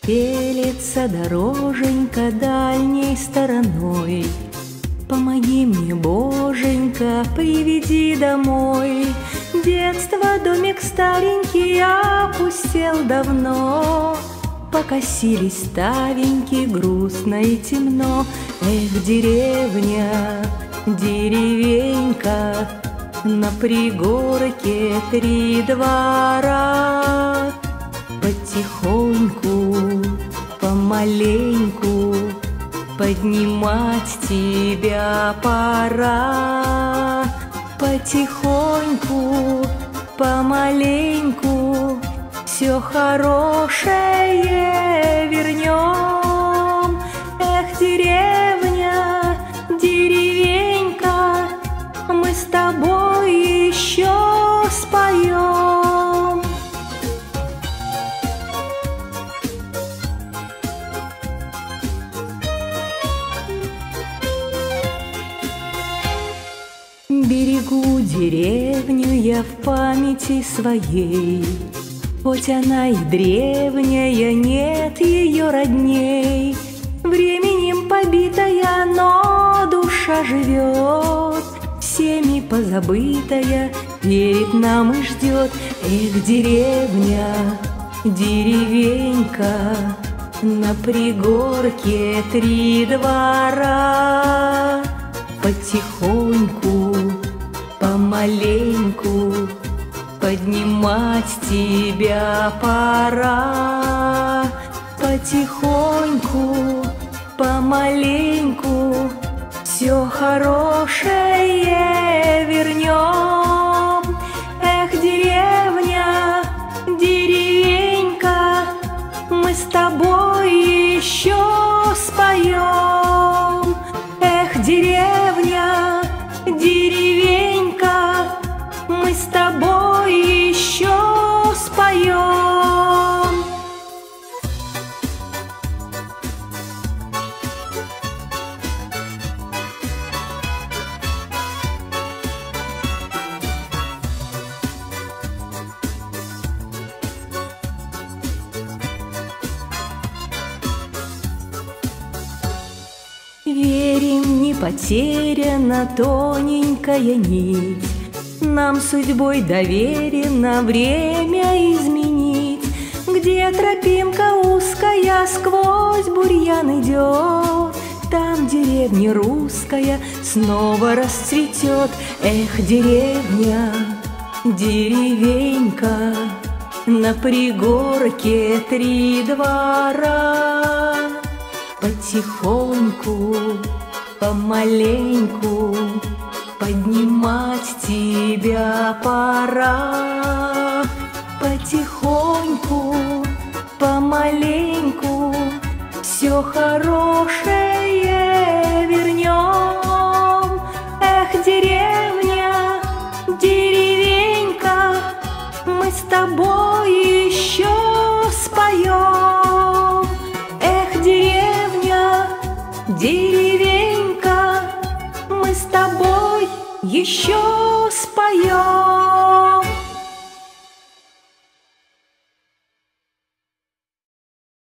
стелется дороженька дальней стороной. Помоги мне, Боженька, приведи домой. Детство домик старенький опустел давно, покосились ставеньки, грустно и темно. Эх, деревня, деревенька, на пригорке 3 двора. Потихоньку, помаленьку поднимать тебя пора. Потихоньку, помаленьку все хорошее вернем. Эх, деревня, деревенька, мы с тобой еще споем. Берегу деревню я в памяти своей, хоть она и древняя, нет ее родней. Временем побитая, но душа живет, всеми позабытая, верит нам и ждет. Эх, деревня, деревенька, на пригорке 3 двора. Потихоньку, помаленьку поднимать тебя пора. Потихоньку, помаленьку все хорошее вернем. Эх, деревня, деревенька, мы с тобой еще споем. Эх, деревня, деревенька, мы с тобой еще споем. Верим, не потеряна тоненькая нить, нам судьбой доверено время изменить. Где тропинка узкая сквозь бурьян идет, там деревня русская снова расцветет. Эх, деревня, деревенька, на пригорке 3 двора. Потихоньку, помаленьку поднимать тебя пора. Потихоньку, помаленьку все хорошее вернем. Эх, деревня, деревенька, мы с тобой еще споем. Эх, деревня, деревенька, мы с тобой еще споем.